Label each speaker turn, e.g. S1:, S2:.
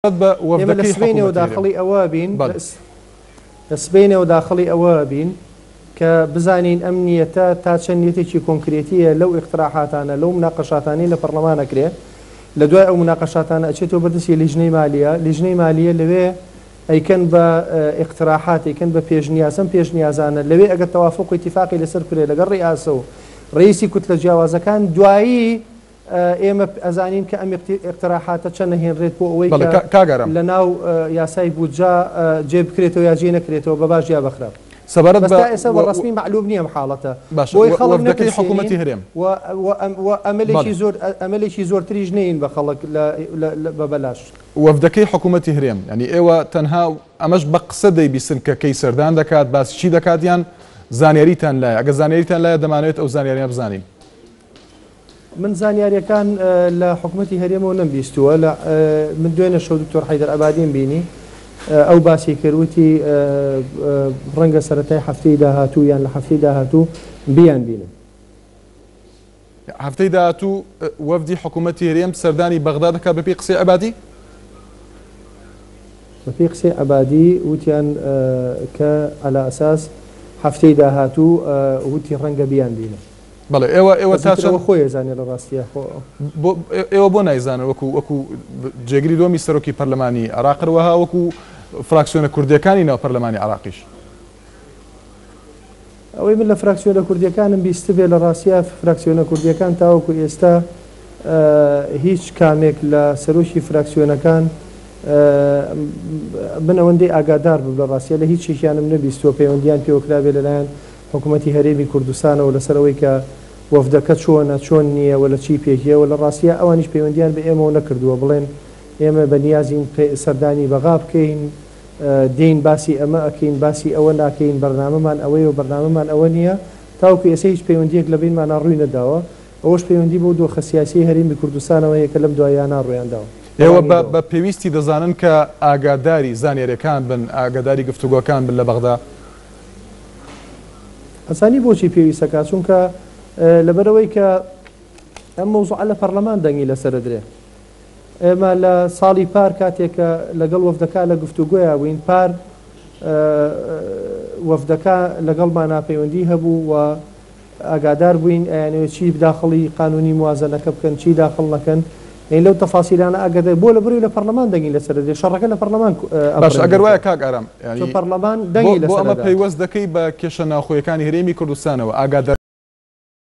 S1: لسبيني وداخلي أوابين لسبيني وداخلي أوابين كبزانين أمنية تاشنيتي كونكريتية لو اقتراحاتنا لو مناقشاتنا لبرلمان كريه لدواء أو مناقشاتنا أشيتو بردسي لجنة مالية لوي أي كان باقتراحات أي كان ببيجنيازن بيجنيازانا لوي أجد توافق اتفاقي لسر كريه لقى الرئاسة رئيسي كتلة جوازة كان دوائي ئێمە ئەزانین کە ئەم اقتراحاتە چەند نەهێنرێت بۆ ئەوەی لەناو یاسای بودجا جێ بکرێتەوە یا جێ نەکرێتەوە بە باش یا بەخراپ سەبارەت بە ئێستا بە ڕسمی معلوم نییە حاڵەتە بۆی خەڵک نەکەی حکوومەتی هەرێم ئەمەلێکی زۆرتریش نین بە خەڵک بە بەلاش
S2: وەفدەکەی حکوومەتی هەرێم ینی ئێوە تەنها ئەمەش بە قسە دەیبیستن کە کەی سەردان دەکات باسی چی دەکات یان زانیاریتان لایە ئەگە زانیاریتان لایە دەمانوێت ئەو زانیاریە بزانین
S1: من زانیاریەکان لە حکوومەتی هەرێمەوە نەمبیستووە من دوێنە شەو دکتۆر حەیدەر ئەبادیم بینی ئەو باسی کردوتی ڕەنگە سەرەتای هەفتەی داهاتوو یان لە هەفتەی داهاتوو بیان بینم
S2: هەفتەی داهاتوو وەفدی حکوومەتی هەرێم سەردانی بەغدا دەکات بەپێی قسەی ئەبادی
S1: بەپێی قسەی ئەبادی وتیان کە عەلا ئەساس هەفتەی داهاتوو وتی ڕەنگە بیان بینم
S2: بەڵێ ئێوە
S1: تاچەوە خۆی زانێ لە ڕاستیە
S2: ئێوە بۆ نایزانن وەکو جێگری دۆمی سەرۆکی پەرلەمانی عراقەوەها وەکو فراکسیۆنە کوردیەکانی ناو پەرلەمانی عراقیش
S1: ئەوەی من لە فراکسیۆنە کوردیەکانم بیست بێ لە ڕاستیە فراکسیۆنە کوردیەکان تاوەکو ئێستا هیچ کامێک لە سەرۆکی فراکسیۆنەکان من ئەوەندەی ئاگادار بوو لە ڕاستیە لە هیچ شێکیانم نەبیستوە پەیوەندیان پێوەکرابێ لەلایەن حکوومەتی هەرێمی کوردستانەوە لەسەرەوەی کە وەفدەکە چۆن نییە ولا چی پێکیەوە لە ڕاستیە ئەوانیش پەیوەندیان بە ئێمەوە نەکردووە بڵێن ئێمە بەنیازین سەردانی بەغا بکەین دین باسی ئەمە ئەکەین باسی ئەوە ناکەین بەرنامەمان ئەوەی و بەرنامەمان ئەوە نییە تاوکو ئێستا هیچ پەیوەندیەک لە بینمانە ڕووی نەداوە ئەوەش پەیوەندی بۆ دۆخە سیاسی هەرێمی کوردستانەوە یەکە لەم دوایانە ڕوویانداوە
S2: ئێوە بە پێویستی دەزانن کە ئاگاداری زانیاریەکان بن ئاگاداری گفتوگۆکان بن لە بەغدا
S1: ئەسانی بۆچی پێویستەکە چونکە لەبەرەوەی کە ئەم مەوزوعە لە پەرلەمان دەنگی لەسەر درێ ئێمە لە ساڵی پار کاتێکە لەگەڵ وەفدەکە لە گفتوگۆیە بووین پار وەفدەکە لەگەڵمان ناپەیوەندی هەبوو و ئاگادار بووین ئەیانەوە چی داخڵی قانونی موازنەکە بکەن چی داخڵ نەکەن لەو تەفاسیلانە ئاگادار بۆ لە بڕووی لە پەرلەمان دەنگی لەسەر درێ شەڕەکە لە پەرلەمان
S2: باش ئەگەر وایە کاک ئارام
S1: پەرلەمان دەنگی لەسەر
S2: بۆ ئەمە پەیوەست دەکەی بە کێشە ناوخۆیەکانی هەرێمی کوردستانەوە ئاگادار